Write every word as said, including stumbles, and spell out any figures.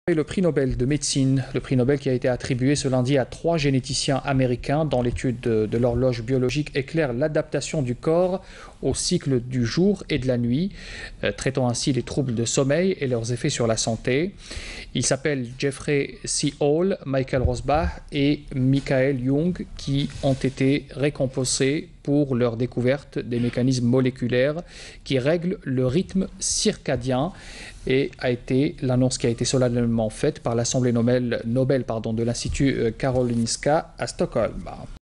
Le prix Nobel de médecine, le prix Nobel qui a été attribué ce lundi à trois généticiens américains dans l'étude de, de l'horloge biologique éclaire l'adaptation du corps au cycle du jour et de la nuit, euh, traitant ainsi les troubles de sommeil et leurs effets sur la santé. Ils s'appellent Jeffrey C. Hall, Michael Rosbach et Michael Young qui ont été récompensés pour leur découverte des mécanismes moléculaires qui règlent le rythme circadien et a été l'annonce qui a été solennellement faite par l'Assemblée Nobel, Nobel pardon, de l'Institut Karolinska à Stockholm.